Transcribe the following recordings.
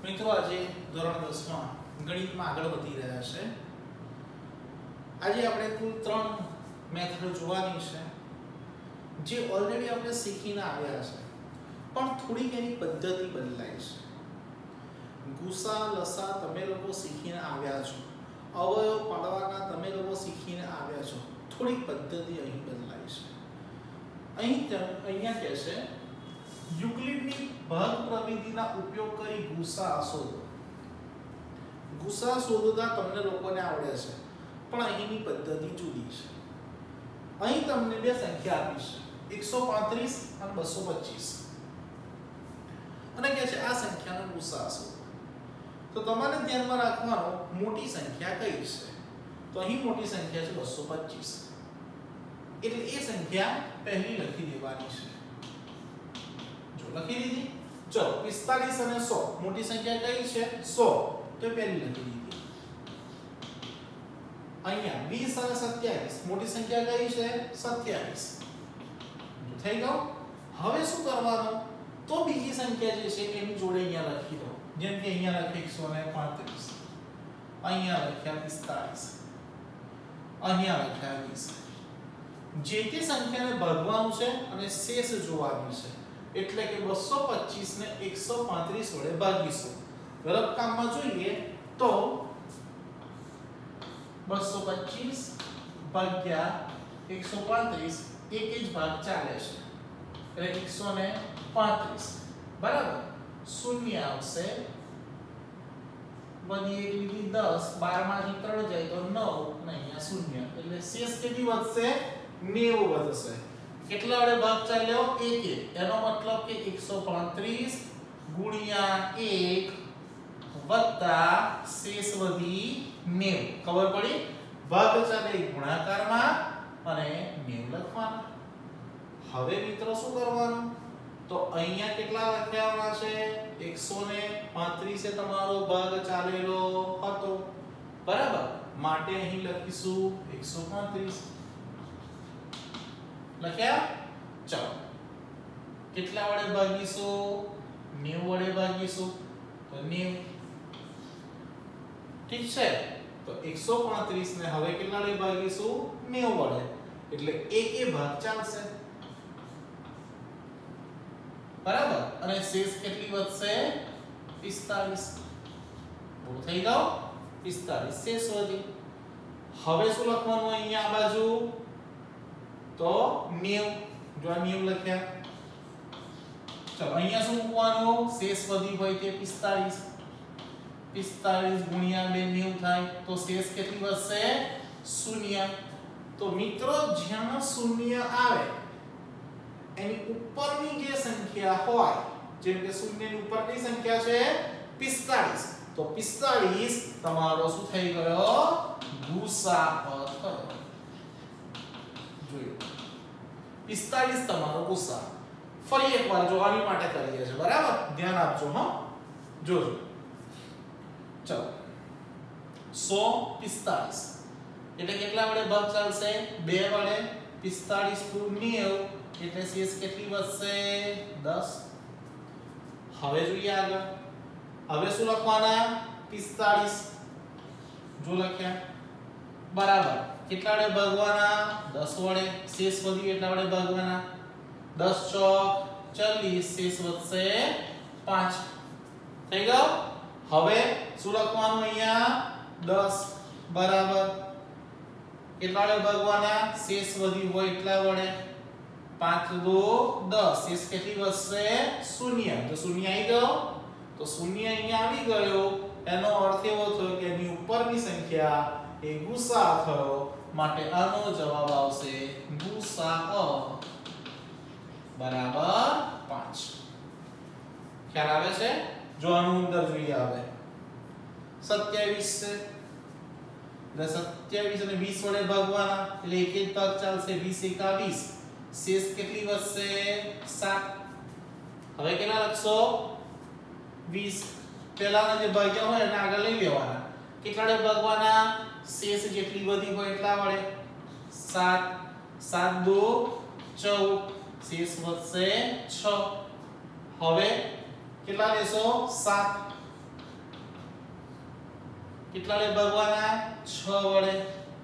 મિત્રો આજે ધોરણ 10 માં ગણિતમાં આગળ વધી રહ્યા છે। આજે આપણે કુલ 3 મેથડ જોવાની છે જે ઓલરેડી આપણે શીખીને આવ્યા છે, પણ થોડીક એની પદ્ધતિ બદલાઈ છે। ગુસા લસા તમે લોકો શીખીને આવ્યા છો, અવયવ પાડવાના તમે લોકો શીખીને આવ્યા છો, થોડીક પદ્ધતિ અહીં બદલાઈ છે। અહીંયા કહે છે યુક્લિડની ભાગ પ્રવિધિના ઉપયોગ કરી ગુસા શોધો। ગુસા શોધતા તમને લોકોને આવડે છે, પણ અહીંની પદ્ધતિ જુદી છે। અહીં તમને બે સંખ્યા આપી છે 135 અને 225 અને કહે છે આ સંખ્યાનો ગુસા શોધો। તો તમારે ધ્યાનમાં રાખવાનો મોટી સંખ્યા કઈ છે, તો અહીં મોટી સંખ્યા છે 225, એટલે એ સંખ્યા પહેલી લખી દેવાની છે। લખી દીધી। ચલો 45 અને 100 મોટી સંખ્યા કઈ છે 100, તો પહેલી લખી દીધી। અહીંયા 20 અને 27 મોટી સંખ્યા કઈ છે 27, થઈ ગયો। હવે શું કરવાનું, તો બીજી સંખ્યા જે છે એની જોડે અહીંયા લખી દો, જેમ કે અહીંયા લખ્યું 135, અહીંયા લખ્યા 45, અહીંયા લખ્યા 20। જે તે સંખ્યાને ભાગવાનું છે અને શેષ જોવાની છે, એટલે કે 225 ને 135 વડે ભાગીશું। ગરબ કામમાં જોઈએ તો 225 ભાગ્યા 135 એક જ ભાગ ચાલે છે, એટલે 135 બરાબર। શૂન્ય આવશે, બની એક લીધી 10, 12 માંથી 3 જાય તો 9 ને અહીંયા શૂન્ય, એટલે શેષ કેટલી વધશે 90 વધશે। કેટલા વડે ભાગ ચાલ્યો 1 એનો મતલબ કે 135 ગુણ્યા 1 વત્તા શેષ વધી 90। ખબર પડી? ભાગ ચાલે ગુણાકારમાં અને 90 લખવાના। હવે મિત્રો શું કરવાનું, તો અહીંયા કેટલા લખવાના છે 135 એ તમારો ભાગ ચાલેલો હતો બરાબર, માટે અહીં લખીશું 135 લખ્યા। ચલો કેટલા વડે ભાગીશું 90 વડે ભાગીશું, તો 90 ઠીક છે। તો 135 ને હવે કેટલા વડે ભાગીશું 90 વડે, એટલે એક એ ભાગ ચાલશે બરાબર, અને શેષ કેટલી વધશે 45। બોલો થઈ ગયો 45 શેષ વધી। હવે શું લખવાનું અહીંયા આ બાજુ, તો 90, જો આ 90 લખ્યા। ચલો અહીંયા શું મૂકવાનું, શેષ વધી હોય તે 45, 45 ગુણ્યા 2 90 થાય, તો શેષ કેટલી વધશે 0। તો મિત્રો જ્યાં શૂન્ય આવે એની ઉપરની જે સંખ્યા હોય, જેમ કે શૂન્યની ઉપર કઈ સંખ્યા છે 45, તો 45 તમારો શું થઈ ગયો ગુસાઅ થયો। જોયું 45 તમારો ગુસા। ફરી એકવાર જો આની માટે કરીએ છે બરાબર, ધ્યાન આપજો હા, જોજો। ચલો 145 એટલે કેટલા વડે ભાગ ચાલશે 2 વડે, 45 * 90 એટલે શેષ કેટલી વધશે 10। હવે જોઈએ આગળ, હવે શું લખવાના 45 જો લખ્યા બરાબર, કેટલા વડે ભાગવાના 10 વડે, શેષ વધી એટલા વડે ભાગવાના, 10 ચોક 40 શેષ વધશે 5 થઈ ગયો। હવે શું લખવાનું અહીંયા 10 બરાબર, કેટલા વડે ભાગવાના શેષ વધી હોય એટલા વડે, 5 * 2 10 શેષ કેટલી વધશે 0, તો 0 આવી ગયો। તો 0 અહીંયા આવી ગયો, એનો અર્થ એવો થયો કે એની ઉપરની સંખ્યા એ ગુસા થયો, માટે આનો જવાબ આવશે ગુસાઅ બરાબર 5। ખ્યાલ આવે છે? જો આનું અંદર જોઈએ આવે 27 છે, એટલે 27 અને 20 વડે ભાગવાના, એટલે એક જ ભાગ ચાલશે, 20 * 21 શેષ કેટલી વધશે 7। હવે કેટલા લખશો 20, પહેલાના જે ભાગ્યા હોય એને આગળ લઈ લેવાના, કેટલા વડે ભાગવાના શેષ જેટલી વધી હોય એટલા વડે, 7 7 * 2 14 શેષ વધશે 6। હવે કેટલા લેશો 7, કેટલા વડે ભાગવાના 6 વડે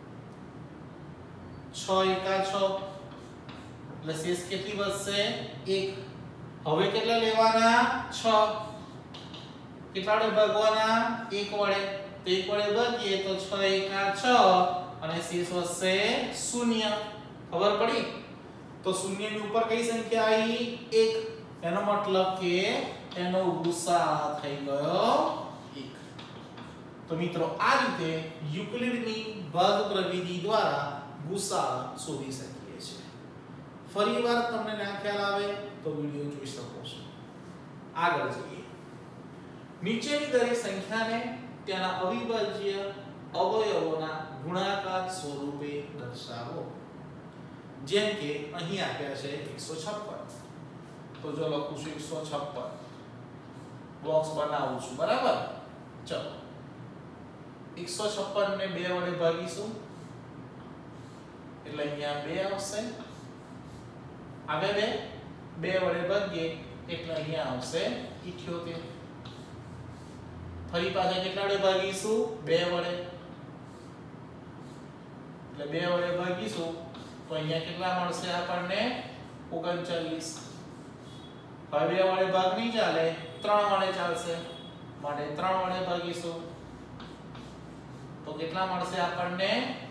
6 એકા 6 એટલે શેષ કેટલી વધશે 1 હવે કેટલા લેવાના 6 કેટલા વડે ભાગવાના 1 વડે તો 1 વડે ભાગીએ તો 6 એકા 6 અને શેષ વધશે 0 ખબર પડી તો 0 ની ઉપર કઈ સંખ્યા આવી 1 એનો મતલબ કે એનો ગુસા થઈ ગયો 1 તો મિત્રો આ રીતે યુક્લિડની ભાગ પ્રવિધિ દ્વારા ગુસા શોધી શકીએ છીએ ફરીવાર તમને ના ખ્યાલ આવે તો વિડિયો જોઈ શકો છો આગળ જઈએ નીચેની દરેક સંખ્યાને તેના અવિભાજ્ય અવયવોના ગુણાકાર સ્વરૂપે દર્શાવો જેમ કે અહીં આપ્યા છે 156 તો જો લખું છું 156 બોક્સ બનાવું છું બરાબર ચલો 156 ને 2 વડે ભાગીશું એટલે અહીંયા 2 આવશે આવે 2 વડે ભાગીએ એટલે અહીંયા આવશે 78 ફરી પાછા કેટલા વડે ભાગીશું 2 વડે એટલે 2 વડે ભાગીશું તો અહીંયા કેટલા મળશે આપણને 39 હવે 2 વડે ભાગ નહીં ચાલે 3 વડે ચાલશે માટે 3 વડે ભાગીશું તો કેટલા મળશે આપણને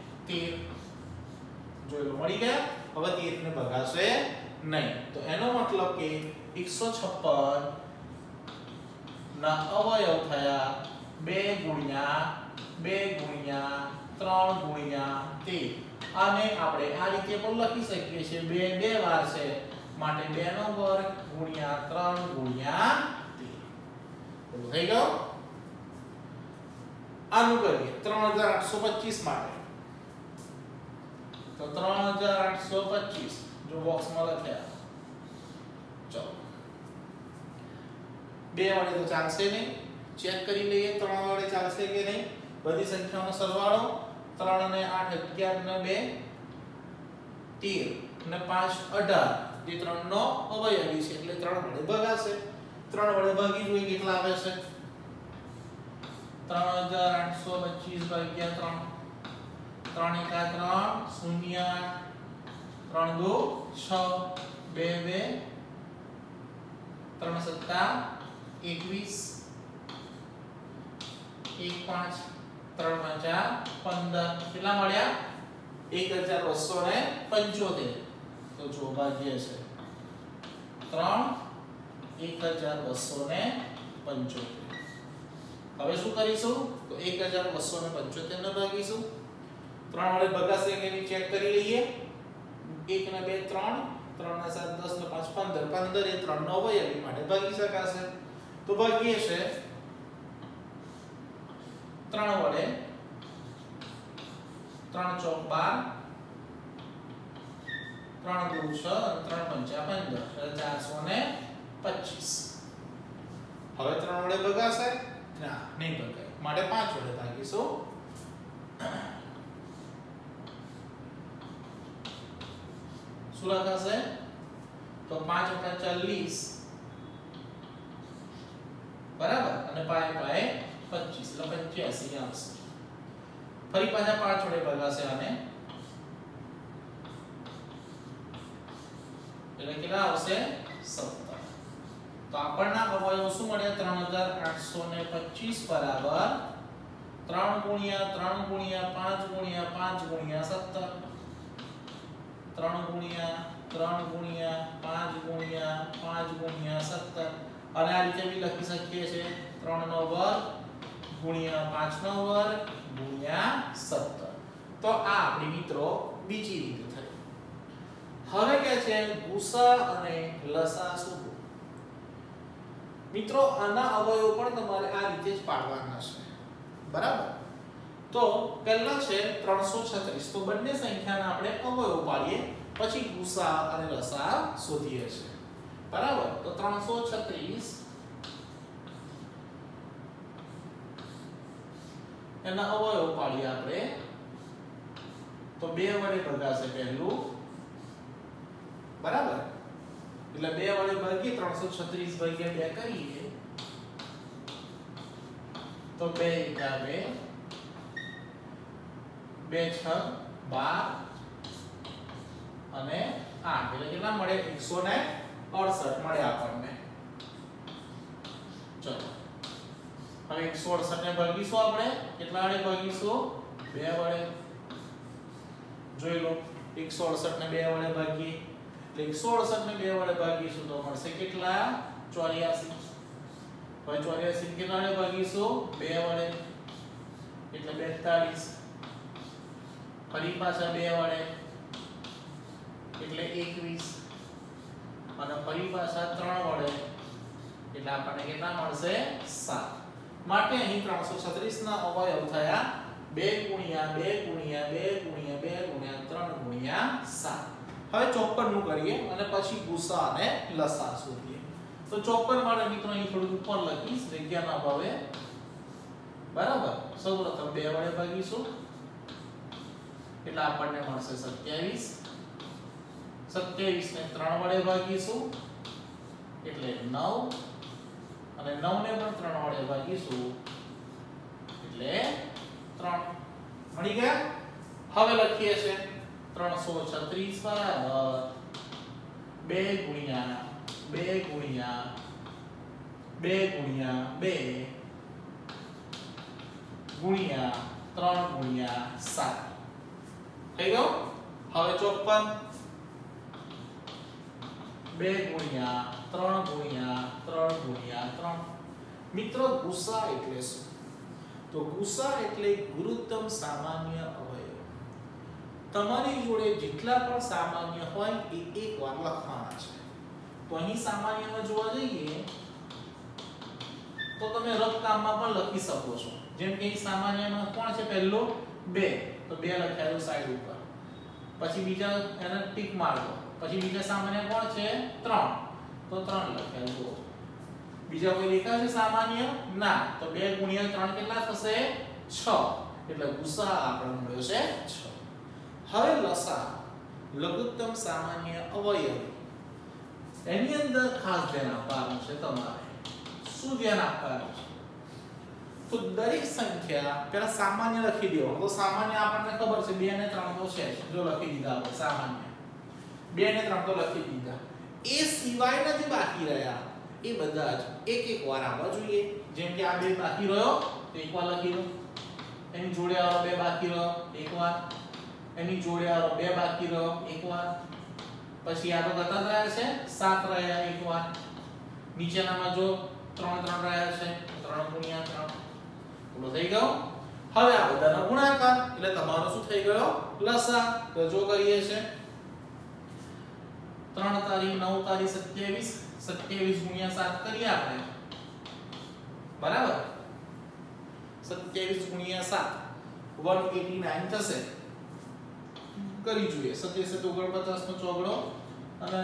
13 જોઈ લો મળી ગયા હવે 13 ને ભગાશે નહીં તો એનો મતલબ કે 156 ના અવયવ થયા 2 ગુણ્યા 2 ગુણ્યા 3 ગુણ્યા 13 આને આપણે આ રીતે પણ લખી શકીએ છીએ 2 2 વાર છે માટે 2 નો વર્ગ ગુણ્યા 3 ગુણ્યા 13 થઈ ગયો આનું કરીએ 3825 માટે તો 3825 જો બોક્સમાં લખ્યા ચલો 2 વડે તો ચાલશે નહીં ચેક કરી લઈએ 3 વડે ચાલશે કે નહીં બધી સંખ્યાઓનો સરવાળો 3 ને 8 11 ને 2 13 ને 5 18 જે 3 નો અવયવી છે એટલે 3 વડે ભાગાશે 3 વડે ભાગી જોઈએ કેટલા આવે છે 3825 ભાગ્યા 3 3 એકા 3 0 3 2 6 2 2 3 સત્તા 21 1 5 3 5 15 કેટલા મળ્યા 1275 તો જો ભાગ્ય છે 3 1275 હવે શું કરીશું તો 1275 ને ભાગીશું 3 વડે ભગાશે કે નહીં ચેક કરી લઈએ 1 ને 2 3 3 ને 7 10 ને 5 15 15 એ 3 નો અવયવી માટે ભાગી શકાશે તો ભાગીએ છે 3 વડે 3 ચોક 12 3 દુ 6 3 પંચા 15 425 હવે 3 વડે ભગાશે ના નહીં ભગાય માટે 5 વડે ભાગીશું શું લખાશે તો 5 * 40 બરાબર અને પાય 25 એટલે 85 આવશે ફરી પાછા 5 વડે ભગાશે આને એટલે કેટલા આવશે 17 તો આપણના અવયવ શું મળ્યા 3825 બરાબર 3 ગુણ્યા 3 ગુણ્યા 5 ગુણ્યા 5 ગુણ્યા 17 3 ગુણ્યા 3 ગુણ્યા 5 ગુણ્યા 5 ગુણ્યા 17 અને આ રીતે બી લખી શકીએ છીએ 3 નો વર્ગ ગુણ્યા 5 નો વર્ગ ગુણ્યા 17 તો આ આપણી મિત્રો બીજી રીત થઈ હવે કે છે ગુસા અને લસા શોધો મિત્રો આના અવયવ પણ તમારે આ રીતે જ પાડવાના છે બરાબર તો પહેલા છે 336 તો બંને સંખ્યાના આપણે અવયવ પાડીએ પછી ગુસા અને લસા શોધીએ છીએ બરાબર તો 336 એના અવયવ પાડીએ આપણે તો 2 વડે ભગાશે પહેલું બરાબર એટલે 2 વડે ભાગી 336 ભાગ્યા 2 કરીએ તો 2 * 2 2 6 12 અને 8 એટલે કેટલા મળે 168 મળે આપણને ચલો હવે 168 ને ભાગીશું આપણે કેટલા વડે ભાગીશું 2 વડે જોઈ લો 168 ને 2 વડે ભાગીએ એટલે 168 ને 2 વડે ભાગીશું તો મળશે કેટલા 84 હવે 84 કેટલા વડે ભાગીશું 2 વડે એટલે 42 ફરી પાછા 2 વડે એટલે 21 અને ફરી પાછા 3 વડે એટલે આપણને કેટલા મળશે 7 માટે અહીં 336 ના અવયવ થયા 2 ગુણ્યા 2 ગુણ્યા 2 ગુણ્યા 2 ગુણ્યા 3 ગુણ્યા 7 હવે 54 નું કરીએ અને પછી ગુસા અને લસા શોધીએ તો 54 માટે મિત્રો અહીં થોડું ઉપર લખીશ જગ્યાના અભાવે બરાબર સૌપ્રથમ 2 વડે ભાગીશું એટલે આપણને મળશે 27 27 ને 3 વડે ભાગીશું એટલે 9 અને 9 ને પણ 3 વડે ભાગીશું એટલે 3 મળી ગયા હવે લખીએ છે 336 બરાબર 2 ગુણ્યા 2 ગુણ્યા 2 ગુણ્યા 2 ગુણ્યા 3 ગુણ્યા 7 થઈ ગયો હવે 54 2 ગુણ્યા 3 ગુણ્યા 3 ગુણ્યા 3 મિત્રો ગુસા એટલે શું તો ગુસા એટલે ગુરુત્તમ સામાન્ય અવયવ તમારી જોડે જેટલા પણ સામાન્ય હોય એ એકવાર લખવાના છે તો અહીં સામાન્યમાં જોવા જઈએ તો તમે રકમમાં પણ લખી શકો છો જેમ કે અહીં સામાન્યમાં કોણ છે પહેલો 2 તો 2 લખાયો સાઈડ ઉપર પછી બીજા એને ટીક મારો પછી બીજા સામાન્ય કોણ છે 3 તો 3 લખાય જો બીજા કોઈ દેખાય છે સામાન્ય ના તો 2 ગુણ્યા 3 કેટલા થશે 6 એટલે ગુસા આપણને મળ્યો છે 6 હવે લસા લઘુત્તમ સામાન્ય અવયવ એની અંદર ખાસ ધ્યાન આપવાનું છે તમારે શું ધ્યાન આપવાનું છે તો દરેક સંખ્યા પહેલા સામાન્ય લખી દો તો સામાન્ય આપણને ખબર છે 2 ને 3 તો છે જો લખી દીધા આપણે સામાન્ય 2 ને 3 તો લખી દીધા એ સિવાયના જે બાકી રહ્યા એ બધા જ એક એક વાર આવવા જોઈએ જેમ કે આ બે બાકી રહ્યો તો એકવાર લખી દો એની જોડે આવો 2 બાકી રહ્યો એકવાર એની જોડે આવો 2 બાકી રહ્યો એકવાર પછી આ તો કેટલા રહ્યા છે 7 રહ્યા એકવાર નીચેનામાં જો 3 3 રહ્યા છે 3 ગુણ્યા 3 બોલો થઈ ગયો હવે આ બધાનો ગુણાકાર એટલે તમારો શું થઈ ગયો લસા તો જો કરીએ છે 3 તારી 9 તારી 27 27 ગુણ્યા 7 કરીએ આપણે બરાબર 27 ગુણ્યા 7 189 થશે કરી જોઈએ 27 49 નો ચોગડો અને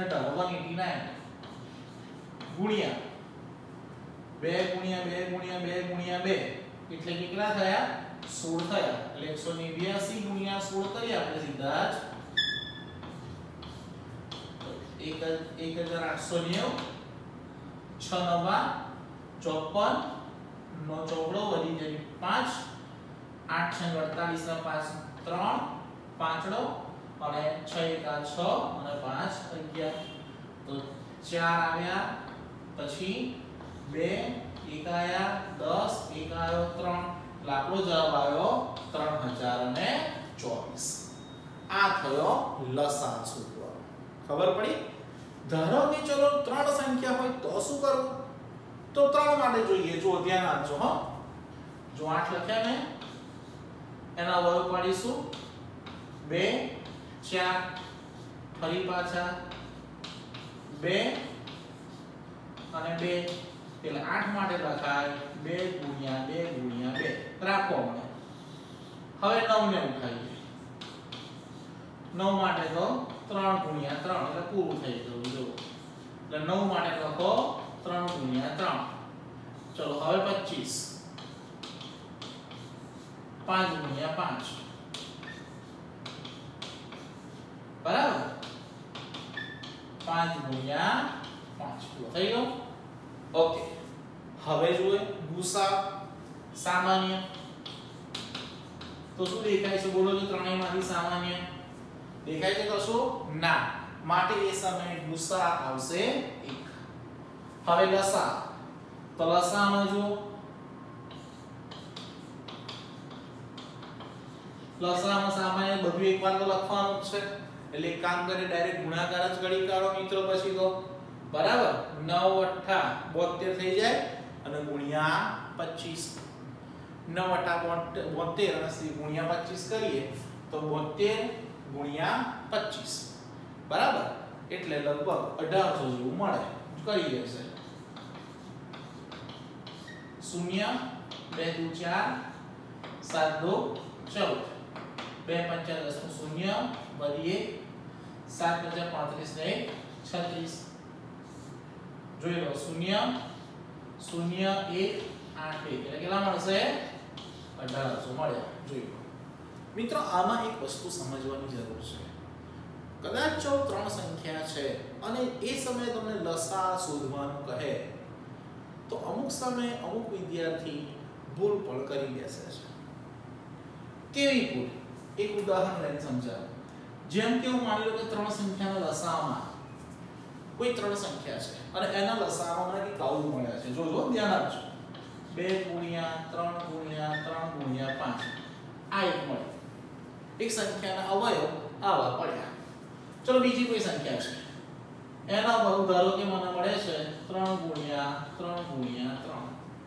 189 ગુણ્યા 2 ગુણ્યા 2 ગુણ્યા 2 ગુણ્યા 2 એટલે કેટલા થયા 16 થયા એટલે 189 ગુણ્યા 16 કરીએ આપણે સીધા જ 1890 6 નવા 54 નો ચોગડો વધી જાય 5 8 48 ના 5 3 પાંચડો અને 6 એકા 6 અને 5 11 તો 4 આવ્યા પછી 2 એકાયા 10 એકાયો 3 લાકડો જવાબ આવ્યો 3024 આ થયો લસા સૂત્ર ખબર પડી ધારો કે ચલો 3 સંખ્યા હોય તો શું કરવું તો 3 માટે જોઈએ જો ધ્યાન આપજો હો જો 8 લખ્યા ને એના વર્ગ પાડીશું 2 4 ફરી પાછા 2 અને 2 એટલે 8 માટે લખાય 2 ગુણ્યા 2 ગુણ્યા 2 રાખો મને હવે 9 ને ઉઠાવીએ 9 માટે તો 3 ગુણ્યા 3 એટલે પૂરું થઈ ગયું જો એટલે 9 માટે લખો 3 ગુણ્યા 3 ચલો હવે 25 5 ગુણ્યા 5 બરાબર 5 ગુણ્યા 5 થઈ ગયો ઓકે હવે જોઈએ ગુસા સામાન્ય તો શું દેખાય છે બોલો જો ત્રણેયમાંથી સામાન્ય દેખાય છે કશું ના માટે એ સમયે ગુસા આવશે 1 હવે લસા તો લસામાં જો લસામાં સામાન્ય બધું એકવાર તો લખવાનું જ છે એટલે એક કામ કરે ડાયરેક્ટ ગુણાકાર જ ગણી કાઢો મિત્રો પછી તો બરાબર 9 8 72 થઈ જાય અને ગુણ્યા 25 9 8 72 અને ગુણ્યા 25 કરીએ તો 72 ગુણ્યા 25 બરાબર એટલે લગભગ 1800 જેવું મળે કરી દેશે 0 2 2 4 7 2 14 2 5 10 0 વધીએ 7 5 35 ને 36 જોઈ લો 0 0 1 8 એટલે કેટલા મળશે 1800 મળ્યા જોઈ લો મિત્રો આમાં એક વસ્તુ સમજવાની જરૂર છે કદાચ જો ત્રણ સંખ્યા છે અને એ સમયે તમને લસા શોધવાનું કહે તો અમુક સમયે અમુક વિદ્યાર્થી ભૂલ પણ કરી બેસે છે કેવી ભૂલ એક ઉદાહરણ લઈને સમજાવો જેમ કે હું માની લો કે ત્રણ સંખ્યાના લસામાં કોઈ ત્રણ સંખ્યા છે અને એના લસામાં મને કંઈક આવું મળ્યા છે જો ધ્યાન આપજો 2 ગુણ્યા 3 ગુણ્યા 3 ગુણ્યા 5 આ એક મળે એક સંખ્યાના અવયવ આવા પડ્યા ચલો બીજી કોઈ સંખ્યા છે એના બહુ ધારો કે મને મળે છે 3 ગુણ્યા 3 ગુણ્યા 3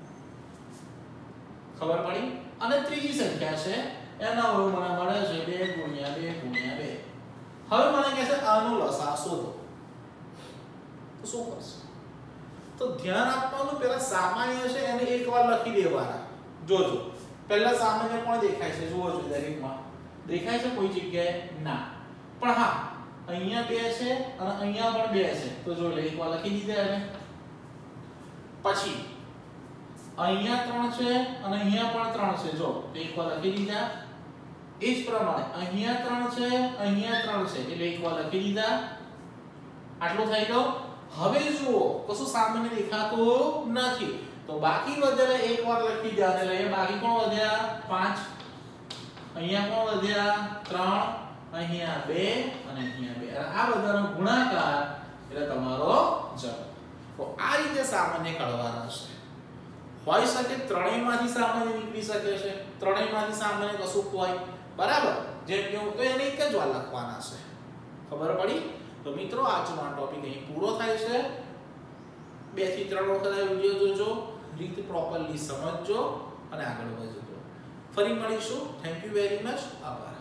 ખબર પડી અને ત્રીજી સંખ્યા છે એના બહુ મને મળે છે 2 ગુણ્યા 2 ગુણ્યા 2 હવે મને કહે છે આનો લસા શોધો તો શું કરશે તો ધ્યાન આપવાનું પેલા સામાન્ય છે એને એકવાર લખી દેવાના જોજો પહેલા સામાન્ય કોણ દેખાય છે જુઓ છો દરેકમાં દેખાય છે કોઈ જગ્યાએ ના પણ હા અહીંયા 2 છે અને અહીંયા પણ 2 છે તો જો એકવાર લખી દીધા એને પછી અહીંયા 3 છે અને અહીંયા પણ 3 છે જો એકવાર લખી દીધા એ જ પ્રમાણે અહીંયા 3 છે અહીંયા 3 છે એટલે એકવાર લખી દીધા આટલું થઈ ગયું હવે જુઓ કશું સામાન્ય દેખાતું નથી તો બાકી વધેલા એકવાર લખી દે અને લઈએ બાકી કોણ વધ્યા 5 અહીંયા કોણ વધ્યા 3 અહીંયા 2 અને અહીંયા 2 અને આ બધાનો ગુણાકાર એટલે તમારો જવાબ તો આ રીતે સામાન્ય કાઢવાના છે હોય શકે ત્રણેયમાંથી સામાન્ય નીકળી શકે છે ત્રણેયમાંથી સામાન્ય કશું હોય બરાબર જેમ કે તો એને એક જ વાર લખવાના છે ખબર પડી તો મિત્રો આજનો આ ટોપિક અહીં પૂરો થાય છે 2 થી 3 વખત આ વિડિયો જોજો રીત પ્રોપરલી સમજજો અને આગળ વધજો ફરી મળીશું થેન્ક યુ વેરી મચ આભાર